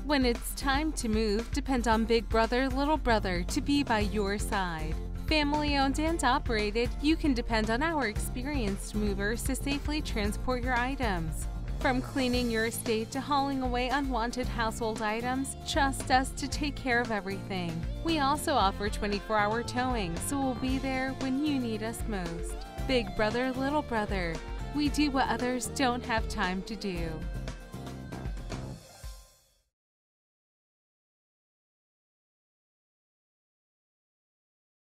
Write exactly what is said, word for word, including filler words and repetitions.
When it's time to move, depend on Big Brother, Little Brother to be by your side. Family owned and operated, you can depend on our experienced movers to safely transport your items. From cleaning your estate to hauling away unwanted household items, trust us to take care of everything. We also offer twenty-four hour towing, so we'll be there when you need us most. Big Brother, Little Brother, we do what others don't have time to do.